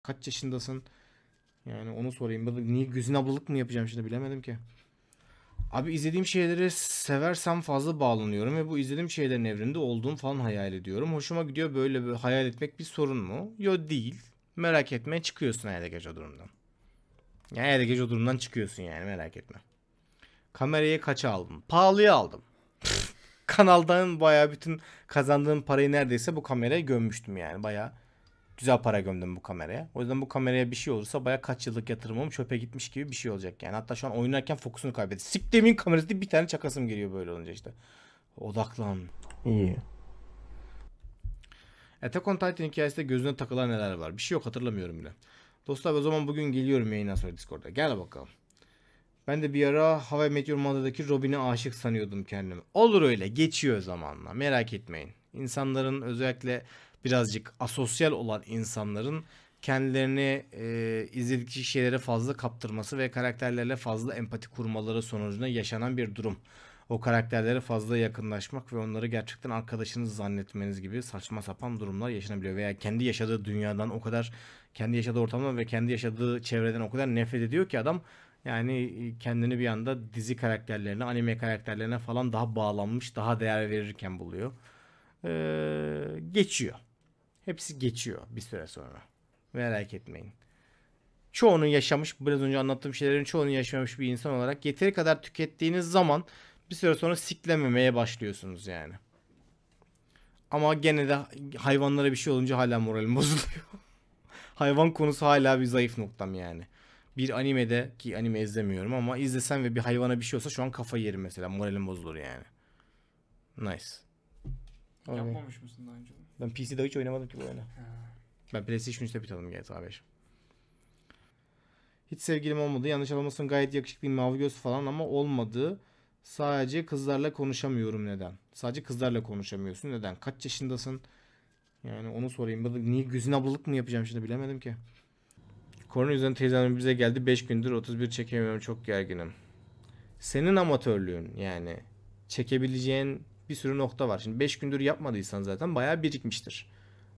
Kaç yaşındasın? Yani onu sorayım. Niye gözün ablalık mı yapacağım şimdi bilemedim ki. Abi izlediğim şeyleri seversem fazla bağlanıyorum ve bu izlediğim şeylerin evrende olduğum falan hayal ediyorum. Hoşuma gidiyor böyle bir hayal etmek bir sorun mu? Yo değil. Merak etme çıkıyorsun hayal gece o durumdan. Yani hayal gece o durumdan çıkıyorsun yani merak etme. Kamerayı kaça aldım? Pahalıya aldım. Kanaldan bayağı bütün kazandığım parayı neredeyse bu kameraya gömmüştüm yani. Bayağı güzel para gömdüm bu kameraya. O yüzden bu kameraya bir şey olursa bayağı kaç yıllık yatırımım çöpe gitmiş gibi bir şey olacak yani. Hatta şu an oynarken fokusunu kaybetti. Siktimin kamerası diye bir tane çakasım geliyor böyle olunca işte. Odaklan. İyi. Attack on Titan hikayesinde gözüne takılan neler var? Bir şey yok hatırlamıyorum bile. Dostlar o zaman bugün geliyorum yayından sonra Discord'a. Gel bakalım. Ben de bir ara How I Met Your Mother'daki Robin'e aşık sanıyordum kendimi. Olur öyle geçiyor zamanla merak etmeyin. İnsanların özellikle birazcık asosyal olan insanların kendilerini izledikleri şeylere fazla kaptırması ve karakterlerle fazla empati kurmaları sonucunda yaşanan bir durum. O karakterlere fazla yakınlaşmak ve onları gerçekten arkadaşınız zannetmeniz gibi saçma sapan durumlar yaşanabiliyor. Veya kendi yaşadığı dünyadan o kadar, kendi yaşadığı ortamdan ve kendi yaşadığı çevreden o kadar nefret ediyor ki adam yani kendini bir anda dizi karakterlerine, anime karakterlerine falan daha bağlanmış, daha değer verirken buluyor. Geçiyor. Hepsi geçiyor bir süre sonra. Merak etmeyin. Çoğunu yaşamış, biraz önce anlattığım şeylerin çoğunu yaşamış bir insan olarak yeteri kadar tükettiğiniz zaman bir süre sonra siklememeye başlıyorsunuz yani. Ama gene de hayvanlara bir şey olunca hala moralim bozuluyor. Hayvan konusu hala bir zayıf noktam yani. Bir animede ki anime izlemiyorum ama izlesem ve bir hayvana bir şey olsa şu an kafayı yerim mesela. Moralim bozulur yani. Nice. Okay. Yapmamış mısın daha önce? Ben PC'de hiç oynamadım ki bu oyunu. Ha. Ben PlayStation 3'te bitirdim GTA 5. Hiç sevgilim olmadı. Yanlış anlamasın gayet yakışıklıyım mavi göz falan ama olmadı. Sadece kızlarla konuşamıyorum neden? Sadece kızlarla konuşamıyorsun neden? Kaç yaşındasın? Yani onu sorayım. Niye gözün ablalık mı yapacağım şimdi bilemedim ki. Korona yüzünden teyzem bize geldi. 5 gündür 31 çekemiyorum. Çok gerginim. Senin amatörlüğün yani. Çekebileceğin bir sürü nokta var. Şimdi 5 gündür yapmadıysan zaten bayağı birikmiştir.